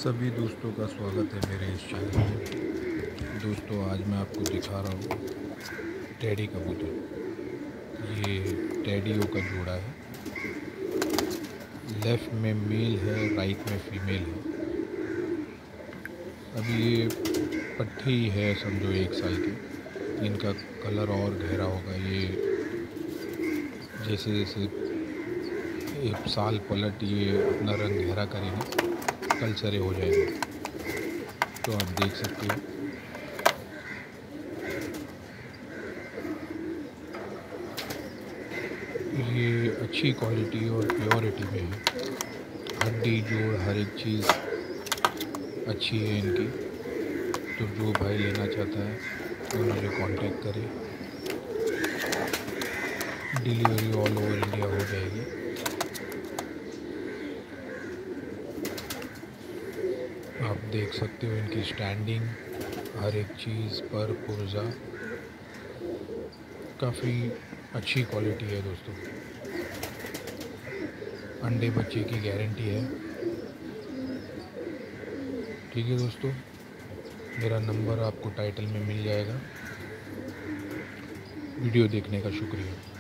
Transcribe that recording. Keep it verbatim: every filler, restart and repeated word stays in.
सभी दोस्तों का स्वागत है मेरे इस चैनल में। दोस्तों आज मैं आपको दिखा रहा हूँ टेडी कबूतर। ये टेडियों का जोड़ा है। लेफ़्ट में मेल है, राइट में फीमेल है। अभी ये पट्ठे ही है, समझो एक साल के। इनका कलर और गहरा होगा। ये जैसे जैसे एक साल पलट ये अपना रंग गहरा करेंगे, कल सरे हो जाएंगे। तो आप देख सकते हो ये अच्छी क्वालिटी और प्योरिटी में है। हड्डी जोड़ हर एक चीज़ अच्छी है इनकी। तो जो भाई लेना चाहता है वो मुझे कांटेक्ट करे। डिलीवरी ऑल ओवर इंडिया हो जाएगी। आप देख सकते हो इनकी स्टैंडिंग, हर एक चीज़ पर पुर्जा काफ़ी अच्छी क्वालिटी है दोस्तों। अंडे बच्चे की गारंटी है। ठीक है दोस्तों, मेरा नंबर आपको टाइटल में मिल जाएगा। वीडियो देखने का शुक्रिया।